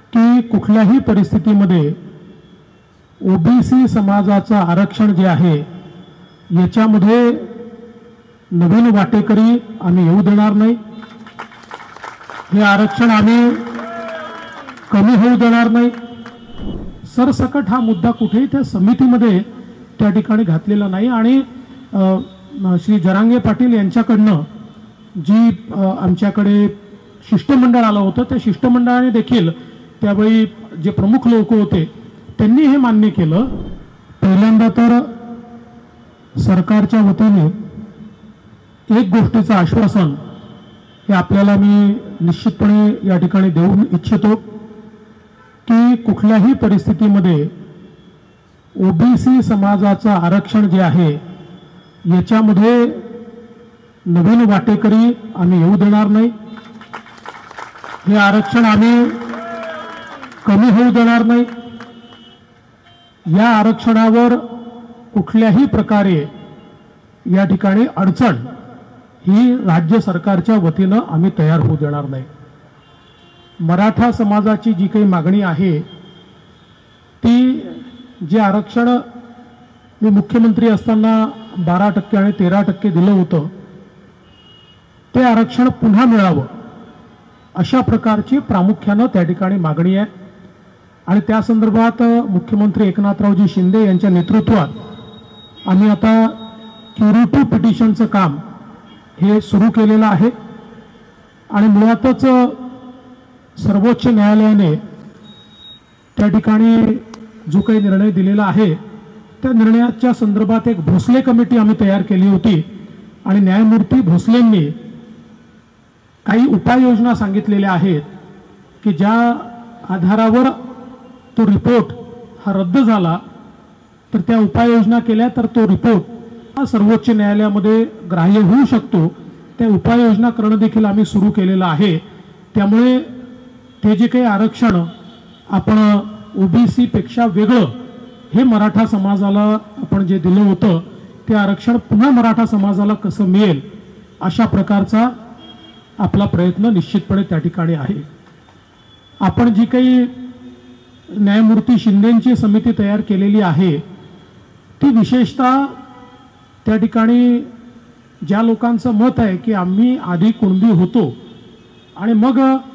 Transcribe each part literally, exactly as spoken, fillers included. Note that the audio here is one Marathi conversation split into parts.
की कुठल्याही परिस्थितीमध्ये ओबीसी समाजाचं आरक्षण जे आहे याच्यामध्ये नवीन वाटेकरी आम्ही येऊ देणार नाही। हे आरक्षण आम्ही कमी होऊ देणार नाही। सरसकट हा मुद्दा कुठेही त्या समितीमध्ये त्या ठिकाणी घातलेला नाही आणि श्री जरांगे पाटील यांच्याकडनं जी आमच्याकडे शिष्टमंडळ आलं होतं त्या शिष्टमंडळाने देखील त्यावेळी जे प्रमुख लोक होते त्यांनी हे मान्य केलं। पहिल्यांदा तर सरकारच्या वतीने एक गोष्टीचं आश्वासन हे आपल्याला मी निश्चितपणे या ठिकाणी देऊ इच्छितो की कुठल्याही परिस्थितीमध्ये ओबीसी समाजाचं आरक्षण जे आहे याच्यामध्ये नवीन वाटेकरी आम्ही येऊ देणार नाही। हे आरक्षण आम्ही कमी होऊ देणार नाही। या आरक्षणावर कुठल्याही प्रकारे या ठिकाणी अडचण ही राज्य सरकारच्या वतीनं आम्ही तयार होऊ देणार नाही। मराठा समाजाची जी काही मागणी आहे ती जे आरक्षण मी मुख्यमंत्री असताना बारा टक्के आणि तेरा टक्के दिलं होतं ते आरक्षण पुन्हा मिळावं अशा प्रकारची प्रामुख्यानं त्या ठिकाणी मागणी आहे आणि त्या संदर्भात मुख्यमंत्री एकनाथरावजी शिंदे यांच्या नेतृत्वात आम्ही आता क्युरेटिव्ह पिटिशनचं काम हे सुरू केलेलं आहे आणि मुळातच सर्वोच्च न्यायालयाने त्या ठिकाणी जो काही निर्णय दिलेला आहे त्या निर्णयाच्या संदर्भात एक भोसले कमिटी आम्ही तयार केली होती आणि न्यायमूर्ती भोसलेंनी काही उपाययोजना सांगितलेल्या आहेत की ज्या आधारावर तो रिपोर्ट हा रद्द झाला तर त्या उपाययोजना केल्या तर तो रिपोर्ट हा सर्वोच्च न्यायालयामध्ये ग्राह्य होऊ शकतो। त्या उपाययोजना करणं देखील आम्ही सुरू केलेलं आहे। त्यामुळे ते जे काही आरक्षण आपण ओबीसी पेक्षा वेगळं हे मराठा समाजाला आपण जे दिलं होतं ते आरक्षण पुन्हा मराठा समाजाला कसं मिळेल अशा प्रकारचा आपला प्रयत्न निश्चितपणे त्या ठिकाणी आहे। आपण जी काही न्यायमूर्ती शिंदेंची समिती तयार केलेली आहे ती विशेषतः त्या ठिकाणी ज्या लोकांचं मत आहे की आम्ही आधी कुणबी होतो आणि मग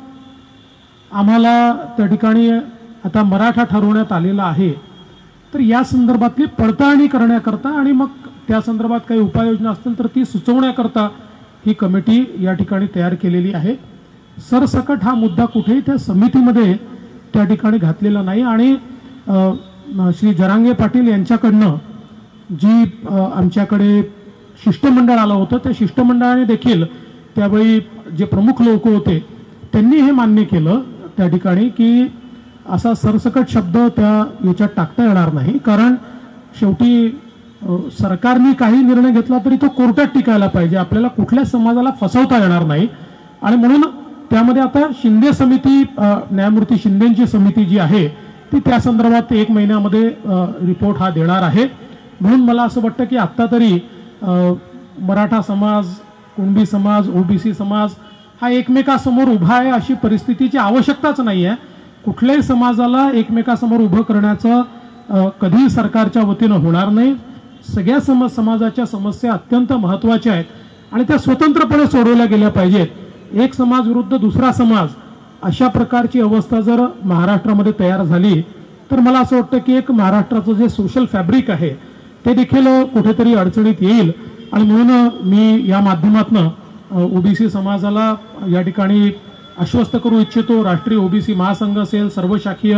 आम्हाला त्या ठिकाणी आता मराठा ठरवण्यात आलेला आहे तर या संदर्भातली पडताळणी करण्याकरता आणि मग त्या संदर्भात काही उपाययोजना असतील तर ती सुचवण्याकरता ही कमिटी या ठिकाणी तयार केलेली आहे। सरसकट हा मुद्दा कुठेही त्या समितीमध्ये त्या ठिकाणी घातलेला नाही आणि श्री जरांगे पाटील यांच्याकडनं जी आमच्याकडे शिष्टमंडळ आलं होतं त्या शिष्टमंडळाने देखील त्यावेळी जे प्रमुख लोक होते त्यांनी हे मान्य केलं त्या ठिकाणी की असा सरसकट शब्द त्या याच्यात टाकता येणार नाही कारण शेवटी सरकारने काही निर्णय घेतला तरी तो कोर्टात टिकायला पाहिजे। आपल्याला कुठल्याच समाजाला फसवता येणार नाही आणि म्हणून त्यामध्ये आता शिंदे समिती न्यायमूर्ती शिंदेंची समिती जी आहे ती त्या संदर्भात एक महिन्यामध्ये रिपोर्ट हा देणार आहे। म्हणून मला असं वाटतं की आत्ता तरी मराठा समाज कुणबी समाज ओबीसी समाज हा एकमेकासमोर उभा आहे अशी परिस्थितीची आवश्यकताच नाही आहे। कुठल्याही समाजाला एकमेकासमोर उभं करण्याचं कधीही सरकारच्या वतीनं होणार नाही। सगळ्या सम समाजाच्या समस्या अत्यंत महत्त्वाच्या आहेत आणि त्या स्वतंत्रपणे सोडवल्या गेल्या पाहिजेत। एक समाज विरुद्ध दुसरा समाज अशा प्रकारची अवस्था जर महाराष्ट्रामध्ये तयार झाली तर मला असं वाटतं की एक महाराष्ट्राचं जे सोशल फॅब्रिक आहे ते देखील कुठेतरी अडचणीत येईल आणि म्हणून मी या माध्यमातून ओबीसी समाजाला या ठिकाणी आश्वस्त करू इच्छितो। राष्ट्रीय ओबीसी महासंघ असेल, सर्वशाखीय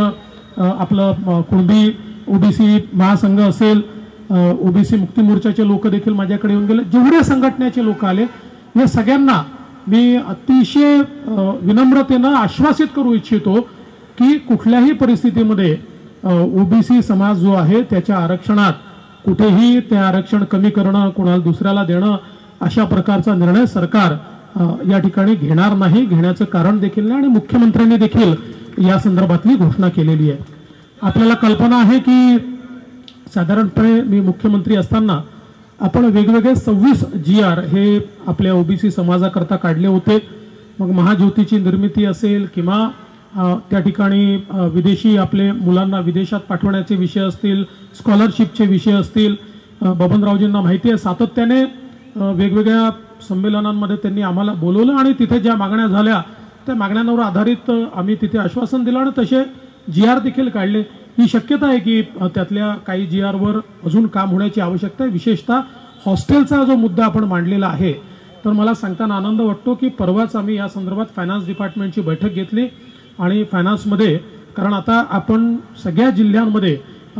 आपलं कुणबी ओबीसी महासंघ असेल, ओबीसी मुक्ती मोर्चाचे लोक देखील माझ्याकडे येऊन गेले, जेवढे संघटनेचे लोक आले या सगळ्यांना मी अतिशय विनम्रतेनं आश्वासित करू इच्छितो की कुठल्याही परिस्थितीमध्ये ओबीसी समाज जो आहे त्याच्या आरक्षणात कुठेही ते आरक्षण कमी करणं कोणाला दुसऱ्याला देणं अशा प्रकारचा निर्णय सरकार या ठिकाणी घेणार नाही, घेण्याचं कारण देखील नाही आणि मुख्यमंत्र्यांनी देखील या संदर्भातली घोषणा केलेली आहे। आपल्याला कल्पना आहे की साधारणपणे मी मुख्यमंत्री असताना आपण वेगवेगळे सव्वीस जी आर हे आपल्या ओबीसी समाजाकरता काढले होते। मग महाज्योतीची निर्मिती असेल किंवा त्या ठिकाणी विदेशी आपले मुलांना विदेशात पाठवण्याचे विषय असतील, स्कॉलरशिपचे विषय असतील, बबनरावजींना माहिती आहे सातत्याने वेगवेगळ्या संमेलनांमध्ये त्यांनी आम्हाला बोलवलं आणि तिथे ज्या मागण्या झाल्या त्या मागण्यांवर आधारित आम्ही तिथे आश्वासन दिलं आणि तसे जी आर देखील काढले। ही शक्यता आहे की त्यातल्या काही जी आरवर अजून काम होण्याची आवश्यकता आहे। विशेषतः हॉस्टेलचा जो मुद्दा आपण मांडलेला आहे तर मला सांगताना आनंद वाटतो की परवाच आम्ही या संदर्भात फायनान्स डिपार्टमेंटची बैठक घेतली आणि फायनान्समध्ये, कारण आता आपण सगळ्या जिल्ह्यांमध्ये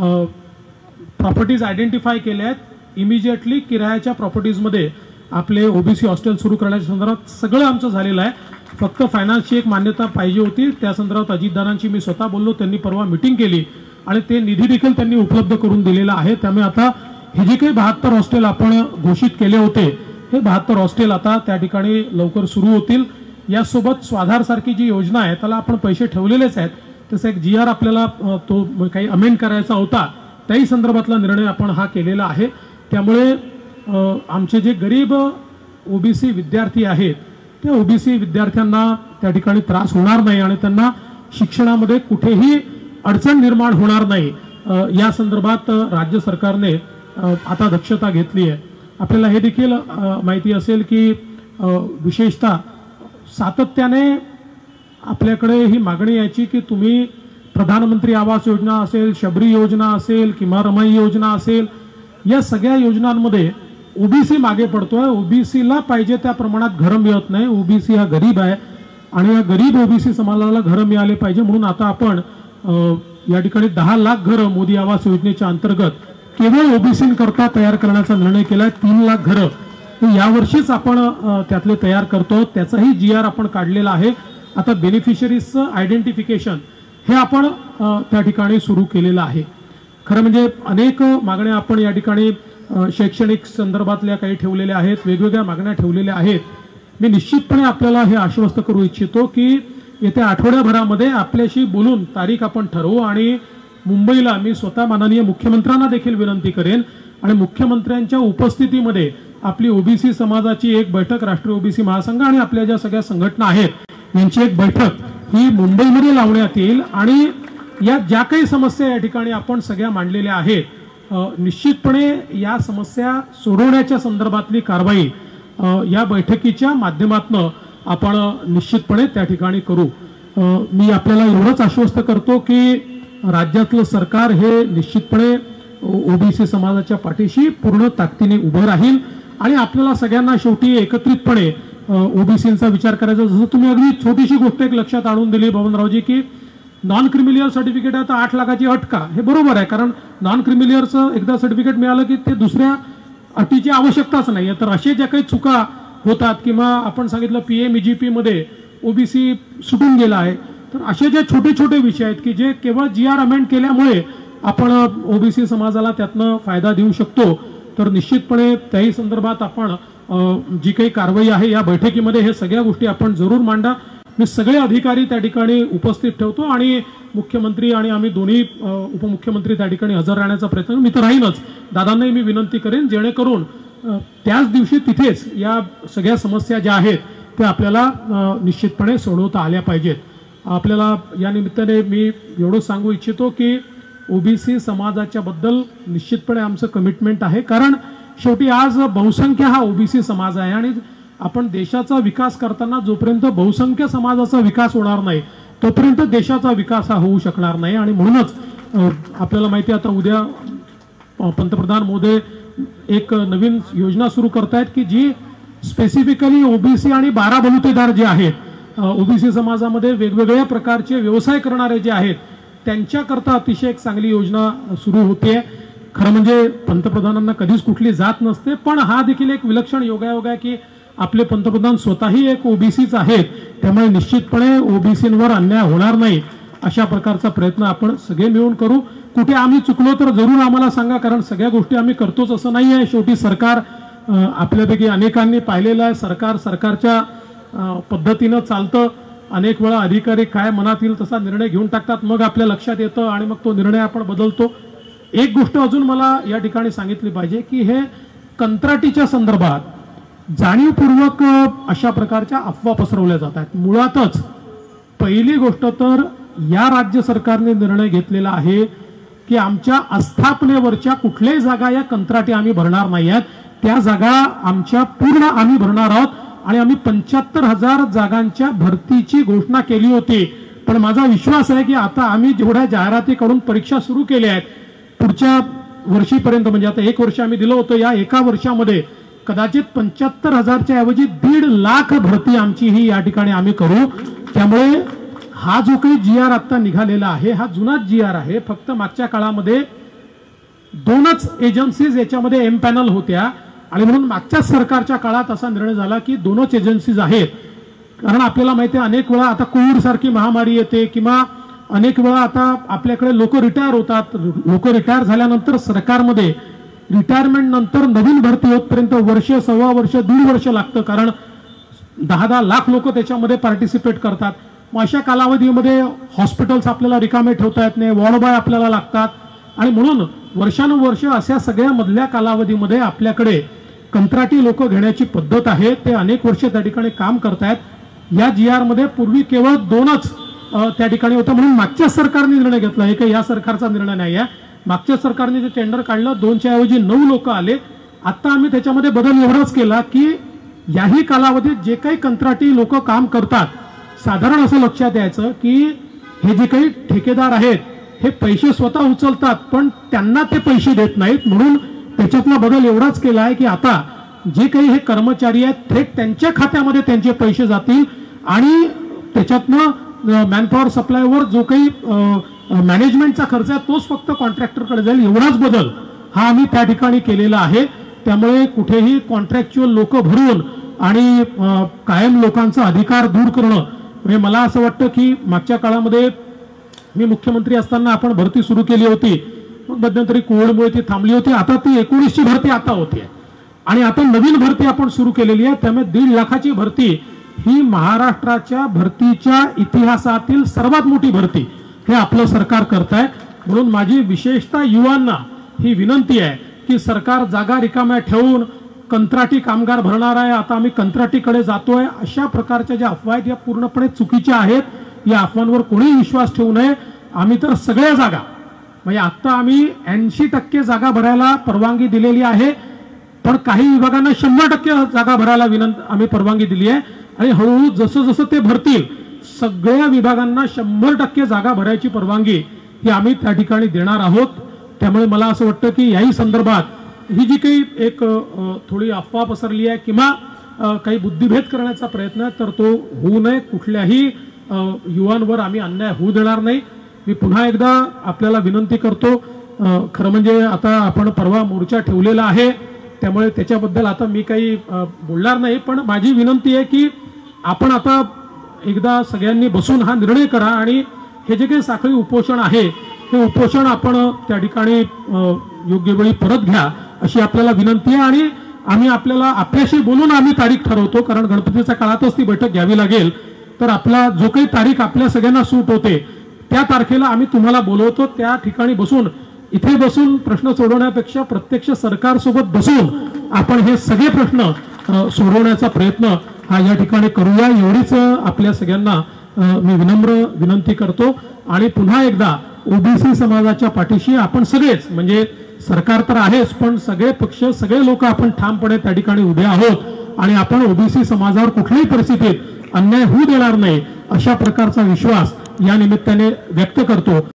प्रॉपर्टीज आयडेंटिफाय केल्या आहेत, इमिजिएटली किरायाच्या प्रॉपर्टीजमध्ये आपले ओबीसी हॉस्टेल सुरू करण्याच्या संदर्भात सगळं आमचं झालेलं आहे। फक्त फायनान्सची एक मान्यता पाहिजे होती, त्या संदर्भात अजितदादांची मी स्वतः बोललो, त्यांनी परवा मीटिंग केली आणि ते निधी देखील त्यांनी उपलब्ध करून दिलेला आहे। त्यामुळे आता हे जे काही बहात्तर हॉस्टेल आपण घोषित केले होते हे बहात्तर हॉस्टेल आता त्या ठिकाणी लवकर सुरू होतील। यासोबत स्वाधार सारखी जी योजना आहे त्याला आपण पैसे ठेवलेलेच आहेत, तसं एक जी आर आपल्याला तो काही अमेंड करायचा होता त्याही संदर्भातला निर्णय आपण हा केलेला आहे। त्यामुळे आमचे जे गरीब ओबीसी विद्यार्थी आहेत त्या ओबीसी विद्यार्थ्यांना त्या ठिकाणी त्रास होणार नाही आणि त्यांना शिक्षणामध्ये कुठेही अडचण निर्माण होणार नाही या संदर्भात राज्य सरकारने आता दक्षता घेतली आहे। आपल्याला हे देखील माहिती असेल की विशेषतः सातत्याने आपल्याकडे ही मागणी यायची की तुम्ही प्रधानमंत्री आवास योजना असेल, शबरी योजना असेल किंवा रमाई योजना असेल, या सगळ्या योजनांमध्ये ओबीसी मागे पडतोय, ओबीसीला पाहिजे त्या प्रमाणात घरं मिळत नाही। ओबीसी हा गरीब आहे आणि या गरीब ओबीसी समाजाला घरं मिळाले पाहिजे म्हणून आता आपण या ठिकाणी दहा लाख घरं मोदी आवास योजनेच्या अंतर्गत केवळ ओबीसींकरता तयार करण्याचा निर्णय केलाय। तीन लाख घरं यावर्षीच आपण त्यातले तयार करतो, त्याचाही जी आर आपण काढलेला आहे। आता बेनिफिशरीजचं आयडेंटिफिकेशन हे आपण त्या ठिकाणी सुरू केलेलं आहे। खरं म्हणजे अनेक मागण्या आपण या ठिकाणी शैक्षणिक संदर्भातल्या काही ठेवलेल्या आहेत, वेगवेगळ्या मागण्या ठेवलेल्या आहेत। मी निश्चितपणे आपल्याला हे आश्वस्त करू इच्छितो की येत्या आठवड्याभरामध्ये आपल्याशी बोलून तारीख आपण ठरवू आणि मुंबईला मी स्वतः माननीय मुख्यमंत्र्यांना देखील विनंती करेन आणि मुख्यमंत्र्यांच्या उपस्थितीमध्ये आपली ओबीसी समाजाची एक बैठक, राष्ट्रीय ओबीसी महासंघ आणि आपल्या ज्या सगळ्या संघटना आहेत यांची एक बैठक ही मुंबईमध्ये लावण्यात येईल आणि या ज्या काही समस्या या ठिकाणी आपण सगळ्या मांडलेल्या आहेत निश्चितपणे या समस्या सोडवण्याच्या संदर्भातली कारवाई या बैठकीच्या माध्यमातून आपण निश्चितपणे त्या ठिकाणी करू। मी आपल्याला एवढंच आश्वस्त करतो की राज्यातलं सरकार हे निश्चितपणे ओबीसी समाजाच्या पाठीशी पूर्ण ताकदीने उभं राहील आणि आपल्याला सगळ्यांना शेवटी एकत्रितपणे ओबीसींचा विचार करायचा। जसं तुम्ही अगदी छोटीशी गोष्ट एक लक्षात आणून दिली बबनरावजी की नॉन क्रिमिलियर सर्टिफिकेट आता आठ लाखाची अट का, हे बरोबर आहे, कारण नॉन क्रिमिलियरचं एकदा सर्टिफिकेट मिळालं की ते दुसऱ्या अटीची आवश्यकताच नाही आहे। तर असे ज्या काही चुका होतात किंवा आपण सांगितलं P M E G P मध्ये ओबीसी सुटून गेला आहे, तर असे जे छोटे छोटे विषय आहेत की जे केवळ जी आर अमेंड केल्यामुळे आपण ओबीसी समाजाला त्यातनं फायदा देऊ शकतो, तर निश्चितपणे त्याही संदर्भात आपण जी काही कारवाई आहे या बैठकीमध्ये हे सगळ्या गोष्टी आपण जरूर मांडा। मी सगळे अधिकारी त्या ठिकाणी उपस्थित ठेवतो आणि मुख्यमंत्री आणि आम्ही दोन्ही उपमुख्यमंत्री त्या ठिकाणी हजर राहण्याचा प्रयत्न, मी तर राहीनच, दादांनाही मी विनंती करेन जेणेकरून त्याच दिवशी तिथेच या सगळ्या समस्या ज्या आहेत त्या आपल्याला निश्चितपणे सोडवता आल्या पाहिजेत। आपल्याला या निमित्ताने मी एवढं सांगू इच्छितो की ओबीसी समाजाच्या बद्दल निश्चितपणे आमचं कमिटमेंट आहे, कारण शेवटी आज बहुसंख्य हा ओबीसी समाज आहे आणि आपण देशाचा विकास करताना जोपर्यंत बहुसंख्य समाजाचा विकास होणार नाही तोपर्यंत देशाचा विकास हा होऊ शकणार नाही। आणि म्हणूनच आपल्याला माहिती आहे आता उद्या पंतप्रधान मोदी एक नवीन योजना सुरू करतायत की जी स्पेसिफिकली ओबीसी आणि बारा बलुतेदार जे आहेत ओबीसी समाजामध्ये वेगवेगळ्या प्रकारचे व्यवसाय करणारे जे आहेत त्यांच्याकरता अतिशय एक चांगली योजना सुरू होते। खरं म्हणजे पंतप्रधानांना कधीच कुठली जात नसते, पण हा देखील एक विलक्षण योगायोग आहे की आपले पंतप्रधान स्वतःही एक ओबीसीच आहेत, त्यामुळे निश्चितपणे ओबीसींवर अन्याय होणार नाही अशा प्रकारचा प्रयत्न आपण सगळे मिळून करू। कुठे आम्ही चुकलो तर जरूर आम्हाला सांगा, कारण सगळ्या गोष्टी आम्ही करतोच असं नाही आहे। शेवटी सरकार आपल्यापैकी अनेकांनी पाहिलेलं आहे, सरकार सरकारच्या पद्धतीनं चालतं, अनेक वेळा अधिकारी काय मनात येईल तसा निर्णय घेऊन टाकतात, मग आपल्या लक्षात येतं आणि मग तो निर्णय आपण बदलतो। एक गोष्ट अजून मला या ठिकाणी सांगितली पाहिजे की हे कंत्राटीच्या संदर्भात जाणीवपूर्वक अशा प्रकारच्या अफवा पसरवल्या जातात। मुळातच पहिली गोष्ट तर या राज्य सरकारने निर्णय घेतलेला आहे की आमच्या आस्थापनेवरच्या कुठल्याही जागा या कंत्राटी आम्ही भरणार नाही आहेत, त्या जागा आमच्या पूर्ण आम्ही भरणार आहोत आणि आम्ही पंच्याहत्तर हजार जागांच्या भरतीची घोषणा केली होती। पण माझा विश्वास आहे की आता आम्ही जेवढ्या जाहिराती करून परीक्षा सुरू केल्या आहेत पुढच्या वर्षीपर्यंत, म्हणजे आता एक वर्ष आम्ही दिलं होतं, या एका वर्षामध्ये कदाचित पंच्याहत्तर हजारच्या ऐवजी दीड लाख भरती आमची ही या ठिकाणी आम्ही करू। त्यामुळे हा जो काही जी आर आता निघालेला आहे हा जुनाच जी आर आहे। फक्त मागच्या काळामध्ये दोनच एजन्सीज याच्यामध्ये एम पॅनल होत्या आणि म्हणून मागच्या सरकारच्या काळात असा निर्णय झाला की दोनच एजन्सीज आहेत। कारण आपल्याला माहिती आहे अनेक वेळा आता कोविड सारखी महामारी येते किंवा अनेक वेळा आता आपल्याकडे लोक रिटायर होतात, लोक रिटायर झाल्यानंतर सरकारमध्ये रिटायरमेंट नंतर नवीन भरती होतपर्यंत वर्ष सव्वा वर्ष दीड वर्ष लागतं, कारण दहा दहा लाख लोक त्याच्यामध्ये पार्टिसिपेट करतात। मग अशा कालावधीमध्ये हॉस्पिटल्स आपल्याला रिकामे ठेवता येत नाही, वॉर्ड बॉय आपल्याला लागतात आणि म्हणून वर्षानुवर्ष अशा सगळ्या मधल्या कालावधीमध्ये आपल्याकडे कंत्राटी लोक घेण्याची पद्धत आहे। ते अनेक वर्ष त्या ठिकाणी काम करतायत। या जी आर मध्ये पूर्वी केवळ दोनच त्या ठिकाणी होतं, म्हणून मागच्या सरकारने निर्णय घेतला, हे काही या सरकारचा निर्णय नाही आहे। मागच्या सरकारने जे टेंडर काढलं दोनच्या ऐवजी नऊ लोक आले। आता आम्ही त्याच्यामध्ये बदल एवढाच केला की याही कालावधीत जे काही कंत्राटी लोक काम करतात साधारण असं लक्षात यायचं की हे जे काही ठेकेदार आहेत हे पैसे स्वतः उचलतात पण त्यांना ते पैसे देत नाहीत, म्हणून त्याच्यातला बदल एवढाच केला आहे की आता जे काही हे कर्मचारी आहेत थेट त्यांच्या खात्यामध्ये त्यांचे पैसे जातील आणि त्याच्यातनं मॅनपॉवर सप्लायवर जो काही मॅनेजमेंटचा खर्च आहे तोच फक्त कॉन्ट्रॅक्टरकडे जाईल, एवढाच बदल हा आम्ही त्या ठिकाणी केलेला आहे। त्यामुळे कुठेही कॉन्ट्रॅक्च्युअल लोक भरून आणि कायम लोकांचा अधिकार दूर करणं, म्हणजे मला असं वाटतं की मागच्या काळामध्ये मी मुख्यमंत्री असताना आपण भरती सुरू केली होती, मग मध्यंतरी कोविडमुळे ती थांबली होती, आता ती एकोणीसची भरती आता होती आणि आता नवीन भरती आपण सुरू केलेली आहे। त्यामुळे दीड लाखाची भरती ही महाराष्ट्राच्या भरतीच्या इतिहासातील सर्वात मोठी भरती हे आपलं सरकार करत आहे। म्हणून माझी विशेषतः युवांना ही विनंती आहे की सरकार जागा रिकाम्या ठेवून कंत्राटी कामगार भरणार आहे, आता आम्ही कंत्राटीकडे जातोय, अशा प्रकारच्या ज्या अफवा आहेत या पूर्णपणे चुकीच्या आहेत। या अफवांवर कोणीही विश्वास ठेवू नये। आम्ही तर सगळ्या जागा, म्हणजे आता आम्ही ऐंशी टक्के जागा भरायला परवानगी दिलेली आहे, पण काही विभागांना शंभर टक्के जागा भरायला विनंती आम्ही परवानगी दिली आहे आणि हळूहळू जसं जसं ते भरतील सगळ्या विभागांना शंभर टक्के जागा भरायची परवानगी ही आम्ही त्या ठिकाणी देणार आहोत। त्यामुळे मला असं वाटतं की याही संदर्भात ही जी काही एक थोडी अफवा पसरली आहे किंवा काही बुद्धिभेद करण्याचा प्रयत्न आहे तर तो होऊ नये, कुठल्याही युवांवर आम्ही अन्याय होऊ देणार नाही। मी पुन्हा एकदा आपल्याला विनंती करतो, खरं म्हणजे आता आपण परवा मोर्चा ठेवलेला आहे त्यामुळे त्याच्याबद्दल आता मी काही बोलणार नाही, पण माझी विनंती आहे की आपण आता एकदा सगळ्यांनी बसून हा निर्णय करा आणि हे जे काही साखळी उपोषण आहे हे उपोषण आपण त्या ठिकाणी योग्य वेळी परत घ्या अशी आपल्याला विनंती आहे आणि आम्ही आपल्याला आपल्याशी बोलून आम्ही तारीख ठरवतो, कारण गणपतीच्या काळातच ती बैठक घ्यावी लागेल। तर आपला जो काही तारीख आपल्या सगळ्यांना सूट होते त्या तारखेला आम्ही तुम्हाला बोलवतो, त्या ठिकाणी बसून इथे बसून प्रश्न सोडवण्यापेक्षा प्रत्यक्ष सरकारसोबत बसून आपण हे सगळे प्रश्न सोडवण्याचा प्रयत्न हा या ठिकाणी करूया, एवढीच आपल्या सगळ्यांना मी विनम्र विनंती करतो। आणि पुन्हा एकदा ओबीसी समाजाच्या पाठीशी आपण सगळेच, म्हणजे सरकार तर आहेच पण सगळे पक्ष सगळे लोक आपण ठामपणे त्या ठिकाणी उभे आहोत आणि आपण ओबीसी समाजावर कुठल्याही परिस्थितीत अन्याय होऊ देणार नाही अशा प्रकारचा विश्वास या निमित्ताने व्यक्त करतो।